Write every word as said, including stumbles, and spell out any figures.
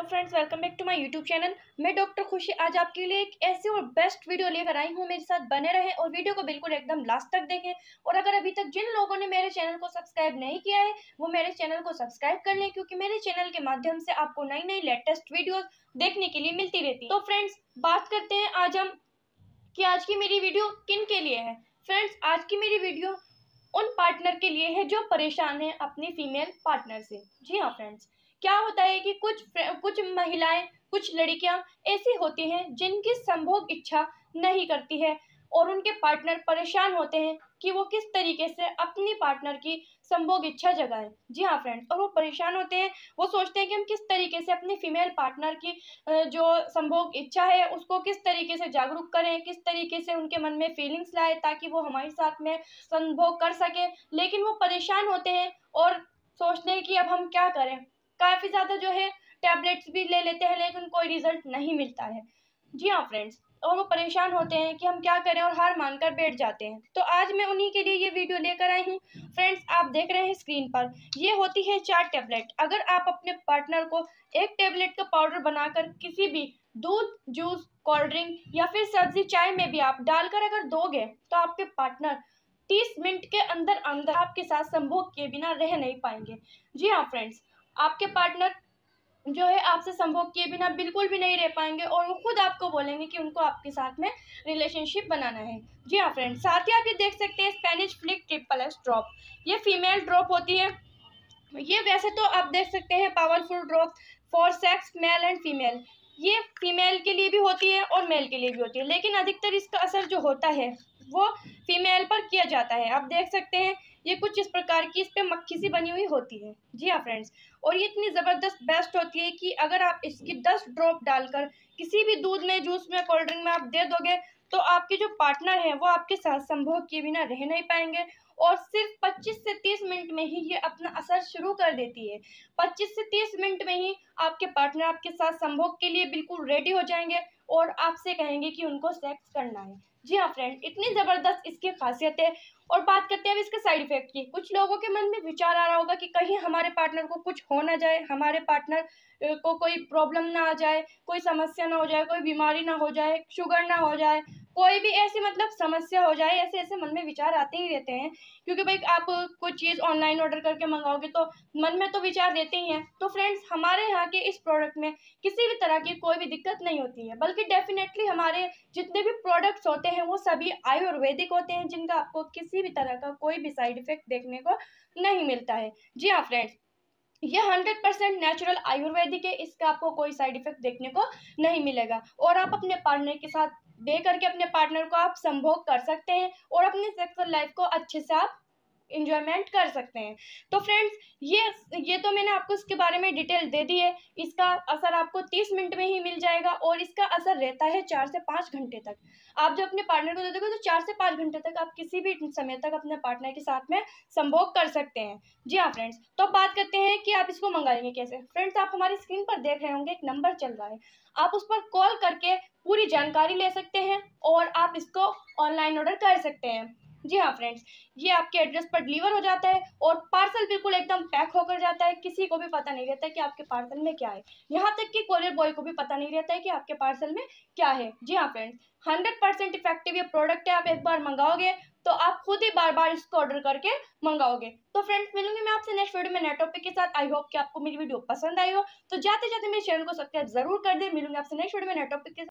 Friends, welcome back to my YouTube channel. मैं doctor Khushi आज आपके लिए एक ऐसी और बेस्ट वीडियो लेकर आई हूँ। मेरे साथ बने रहें और वीडियो को बिल्कुल एकदम लास्ट तक देखें। और अगर अभी तक जिन लोगों ने मेरे चैनल को सब्सक्राइब नहीं किया है वो मेरे चैनल को सब्सक्राइब कर लें, क्योंकि मेरे चैनल के माध्यम से आपको नई नई लेटेस्ट वीडियोज देखने के लिए मिलती रहती है। तो फ्रेंड्स, बात करते हैं आज हम कि आज की मेरी वीडियो किन के लिए है। फ्रेंड्स, आज की मेरी वीडियो उन पार्टनर के लिए है जो परेशान है अपनी फीमेल पार्टनर से। जी हाँ फ्रेंड्स, क्या होता है कि कुछ कुछ महिलाएं, कुछ लड़कियां ऐसी होती हैं जिनकी संभोग इच्छा नहीं करती है और उनके पार्टनर परेशान होते हैं कि वो किस तरीके से अपनी पार्टनर की संभोग इच्छा जगाएं। जी हाँ फ्रेंड्स, और वो परेशान होते हैं, वो सोचते हैं कि हम किस तरीके से अपनी फीमेल पार्टनर की जो संभोग इच्छा है उसको किस तरीके से जागरूक करें, किस तरीके से उनके मन में फीलिंग्स लाए ताकि वो हमारे साथ में संभोग कर सके। लेकिन वो परेशान होते हैं और सोचते हैं कि अब हम क्या करें। काफ़ी ज़्यादा जो है टैबलेट्स भी ले लेते हैं लेकिन कोई रिजल्ट नहीं मिलता है। जी हाँ फ्रेंड्स, और वो परेशान होते हैं कि हम क्या करें और हार मानकर बैठ जाते हैं। तो आज मैं उन्हीं के लिए ये वीडियो लेकर आई हूँ। फ्रेंड्स, आप देख रहे हैं स्क्रीन पर, ये होती है चार टैबलेट। अगर आप अपने पार्टनर को एक टैबलेट का पाउडर बनाकर किसी भी दूध, जूस, कोल्ड ड्रिंक या फिर सब्जी, चाय में भी आप डालकर अगर दोगे तो आपके पार्टनर तीस मिनट के अंदर अंदर आपके साथ संभोग किए बिना रह नहीं पाएंगे। जी हाँ फ्रेंड्स, आपके पार्टनर जो है आपसे संभोग किए बिना बिल्कुल भी नहीं रह पाएंगे और वो खुद आपको बोलेंगे कि उनको आपके साथ में रिलेशनशिप बनाना है। जी हाँ फ्रेंड्स, साथ ही आप ये देख सकते हैं Spanish fly triple X drop. ये फीमेल ड्रॉप होती है। ये वैसे तो आप देख सकते हैं powerful drop for sex male and female. ये फीमेल के लिए भी होती है और मेल के लिए भी होती है, लेकिन अधिकतर इसका असर जो होता है वो फीमेल पर किया जाता है। आप देख सकते हैं ये कुछ इस प्रकार की इस पे मक्खी सी बनी हुई होती है। जी हाँ फ्रेंड्स, और ये इतनी ज़बरदस्त बेस्ट होती है कि अगर आप इसकी दस ड्रॉप डालकर किसी भी दूध में, जूस में, कोल्ड ड्रिंक में आप दे दोगे तो आपके जो पार्टनर हैं वो आपके साथ संभोग किए बिना रह नहीं पाएंगे और सिर्फ पच्चीस से तीस मिनट में ही ये अपना असर शुरू कर देती है। पच्चीस से तीस मिनट में ही आपके पार्टनर आपके साथ संभोग के लिए बिल्कुल रेडी हो जाएंगे और आपसे कहेंगे कि उनको सेक्स करना है। जी हाँ फ्रेंड, इतनी ज़बरदस्त इसकी खासियत है। और बात करते हैं अब इसके साइड इफेक्ट की। कुछ लोगों के मन में विचार आ रहा होगा कि कहीं हमारे पार्टनर को कुछ हो ना जाए, हमारे पार्टनर को कोई प्रॉब्लम ना आ जाए, कोई समस्या ना हो जाए, कोई बीमारी ना हो जाए, शुगर ना हो जाए, कोई भी ऐसी मतलब समस्या हो जाए। ऐसे ऐसे मन में विचार आते ही रहते हैं, क्योंकि भाई आप कोई चीज़ ऑनलाइन ऑर्डर करके मंगाओगे तो मन में तो विचार देते ही हैं। तो फ्रेंड्स, हमारे यहाँ के इस प्रोडक्ट में किसी भी तरह की कोई भी दिक्कत नहीं होती है, बल्कि डेफिनेटली हमारे जितने भी प्रोडक्ट्स होते हैं वो सभी आयुर्वेदिक होते हैं, जिनका आपको किसी भी तरह का कोई भी साइड इफेक्ट देखने को नहीं मिलता है। जी हाँ फ्रेंड्स, ये हंड्रेड परसेंट नेचुरल आयुर्वेदिक है, इसका आपको कोई साइड इफेक्ट देखने को नहीं मिलेगा। और आप अपने पार्टनर के साथ दे करके अपने पार्टनर को आप संभोग कर सकते हैं और अपनी सेक्सुअल लाइफ को अच्छे से आप इंजॉयमेंट कर सकते हैं। तो फ्रेंड्स, ये ये तो मैंने आपको इसके बारे में डिटेल दे दी है। इसका असर आपको तीस मिनट में ही मिल जाएगा और इसका असर रहता है चार से पाँच घंटे तक। आप जब अपने पार्टनर को दे दोगे तो चार से पाँच घंटे तक आप किसी भी समय तक अपने पार्टनर के साथ में संभोग कर सकते हैं। जी हाँ फ्रेंड्स, तो बात करते हैं कि आप इसको मंगाएंगे कैसे। फ्रेंड्स, आप हमारी स्क्रीन पर देख रहे होंगे एक नंबर चल रहा है, आप उस पर कॉल करके पूरी जानकारी ले सकते हैं और आप इसको ऑनलाइन ऑर्डर कर सकते हैं। जी हाँ फ्रेंड्स, ये आपके एड्रेस पर डिलीवर हो जाता है और पार्सल बिल्कुल एकदम पैक होकर जाता है। किसी को भी पता नहीं रहता है कि आपके पार्सल में क्या है, यहाँ तक कि कोरियर बॉय को भी पता नहीं रहता है कि आपके पार्सल में क्या है। जी हाँ फ्रेंड्स, हंड्रेड परसेंट इफेक्टिव ये प्रोडक्ट है। आप एक बार मंगाओगे तो आप खुद ही बार बार इसको ऑर्डर करके मंगाओगे। तो फ्रेंड्स, मिलूंगी मैं आपसे नेक्स्ट वीडियो में नए टॉपिक के साथ। आई होप कि आपको मेरी वीडियो पसंद आई हो। तो जाते जाते मेरे चैनल को सब्सक्राइब जरूर कर दे। मिलूंगी आपसे नेक्स्ट वीडियो में नए टॉपिक के साथ।